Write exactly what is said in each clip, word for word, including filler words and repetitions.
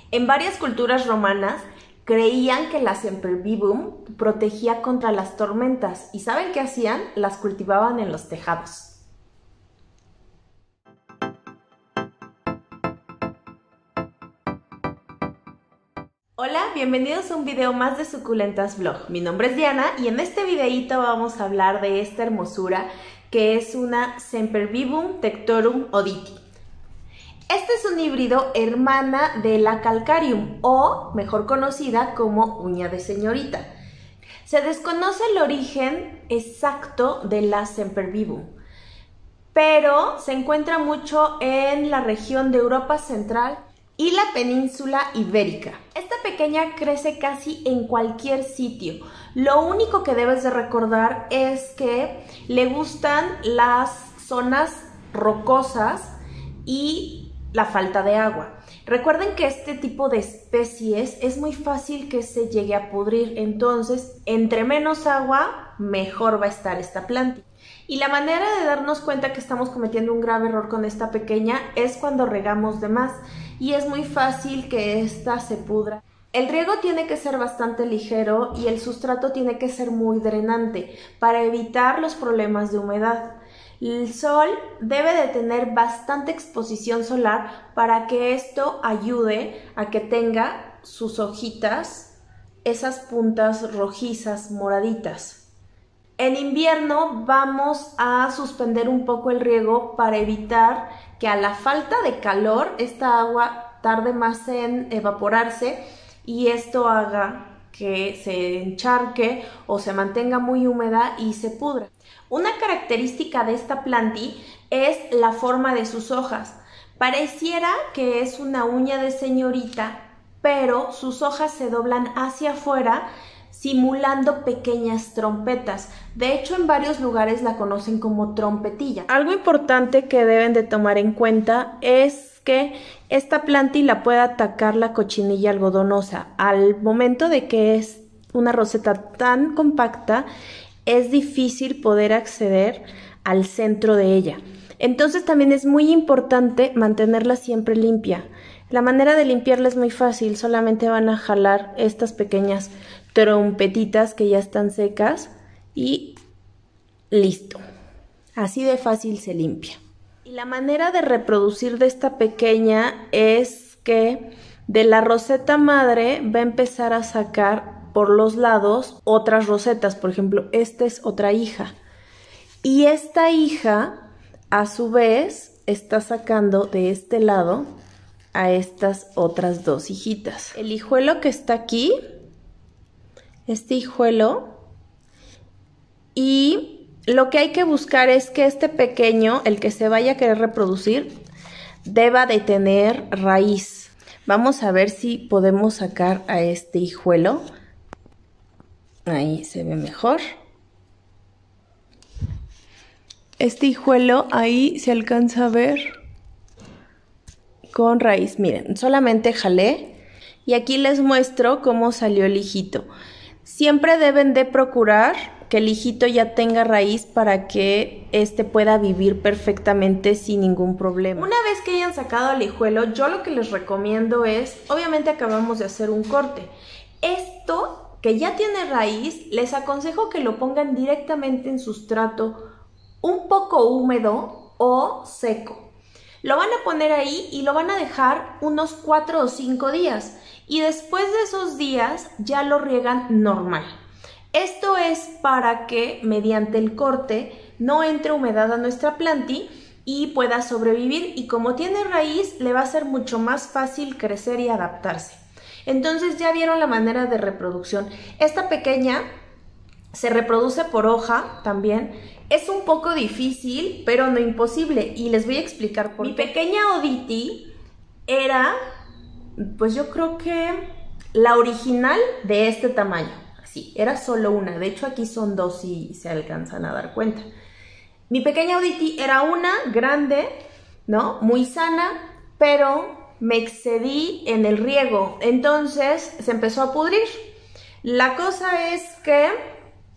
En varias culturas romanas creían que la Sempervivum protegía contra las tormentas. ¿Y saben qué hacían? Las cultivaban en los tejados. Hola, bienvenidos a un video más de Suculentas Vlog. Mi nombre es Diana y en este videito vamos a hablar de esta hermosura que es una Sempervivum tectorum oditi. Este es un híbrido hermana de la Calcarium, o mejor conocida como uña de señorita. Se desconoce el origen exacto de la Sempervivum, pero se encuentra mucho en la región de Europa Central y la península ibérica. Esta pequeña crece casi en cualquier sitio. Lo único que debes de recordar es que le gustan las zonas rocosas y la falta de agua. Recuerden que este tipo de especies es muy fácil que se llegue a pudrir, entonces entre menos agua, mejor va a estar esta planta. Y la manera de darnos cuenta que estamos cometiendo un grave error con esta pequeña es cuando regamos de más y es muy fácil que esta se pudra. El riego tiene que ser bastante ligero y el sustrato tiene que ser muy drenante para evitar los problemas de humedad. El sol debe de tener bastante exposición solar para que esto ayude a que tenga sus hojitas, esas puntas rojizas, moraditas. En invierno vamos a suspender un poco el riego para evitar que a la falta de calor esta agua tarde más en evaporarse y esto haga que se encharque o se mantenga muy húmeda y se pudra. Una característica de esta planti es la forma de sus hojas. Pareciera que es una uña de señorita, pero sus hojas se doblan hacia afuera simulando pequeñas trompetas. De hecho, en varios lugares la conocen como trompetilla. Algo importante que deben de tomar en cuenta es que esta planta la puede atacar la cochinilla algodonosa. Al momento de que es una roseta tan compacta, es difícil poder acceder al centro de ella. Entonces también es muy importante mantenerla siempre limpia. La manera de limpiarla es muy fácil, solamente van a jalar estas pequeñas trompetitas que ya están secas y listo. Así de fácil se limpia. Y la manera de reproducir de esta pequeña es que de la roseta madre va a empezar a sacar por los lados otras rosetas. Por ejemplo, esta es otra hija. Y esta hija, a su vez, está sacando de este lado a estas otras dos hijitas. El hijuelo que está aquí, este hijuelo, y lo que hay que buscar es que este pequeño, el que se vaya a querer reproducir, deba de tener raíz. Vamos a ver si podemos sacar a este hijuelo. Ahí se ve mejor. Este hijuelo ahí se alcanza a ver con raíz. Miren, solamente jalé y aquí les muestro cómo salió el hijito. Siempre deben de procurar que el hijito ya tenga raíz para que este pueda vivir perfectamente sin ningún problema. Una vez que hayan sacado el hijuelo, yo lo que les recomiendo es, obviamente acabamos de hacer un corte. Esto que ya tiene raíz, les aconsejo que lo pongan directamente en sustrato un poco húmedo o seco. Lo van a poner ahí y lo van a dejar unos cuatro o cinco días y después de esos días ya lo riegan normal. Esto es para que mediante el corte no entre humedad a nuestra planti y pueda sobrevivir, y como tiene raíz le va a ser mucho más fácil crecer y adaptarse. Entonces ya vieron la manera de reproducción. Esta pequeña se reproduce por hoja también. Es un poco difícil, pero no imposible, y les voy a explicar por qué. Mi pequeña oditi era, pues yo creo que la original de este tamaño. Así, era solo una. De hecho, aquí son dos si se alcanzan a dar cuenta. Mi pequeña oditi era una grande, ¿no? Muy sana, pero me excedí en el riego. Entonces se empezó a pudrir. La cosa es que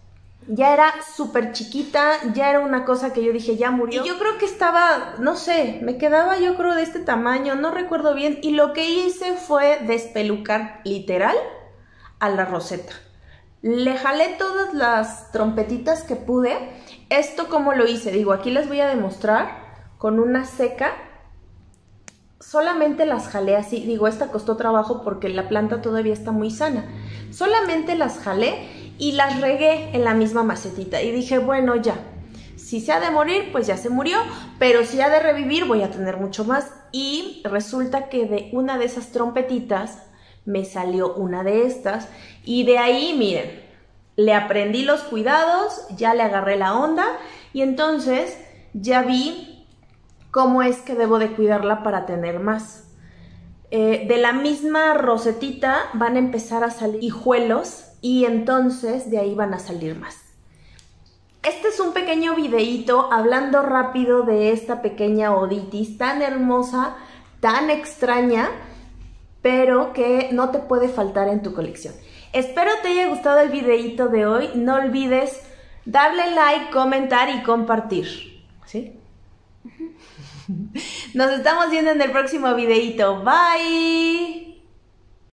Ya era súper chiquita, ya era una cosa que yo dije, ya murió. Y yo creo que estaba, no sé, me quedaba yo creo de este tamaño, no recuerdo bien. Y lo que hice fue despelucar literal a la Rosetta. Le jalé todas las trompetitas que pude. Esto como lo hice, digo, aquí les voy a demostrar con una seca. Solamente las jalé así, digo, esta costó trabajo porque la planta todavía está muy sana. Solamente las jalé y las regué en la misma macetita y dije, bueno, ya, si se ha de morir, pues ya se murió, pero si ha de revivir, voy a tener mucho más. Y resulta que de una de esas trompetitas me salió una de estas y de ahí, miren, le aprendí los cuidados, ya le agarré la onda y entonces ya vi cómo es que debo de cuidarla para tener más. Eh, de la misma rosetita van a empezar a salir hijuelos y entonces de ahí van a salir más. Este es un pequeño videíto hablando rápido de esta pequeña oditis tan hermosa, tan extraña, pero que no te puede faltar en tu colección. Espero te haya gustado el videíto de hoy. No olvides darle like, comentar y compartir. ¿Sí? Nos estamos viendo en el próximo videíto. Bye.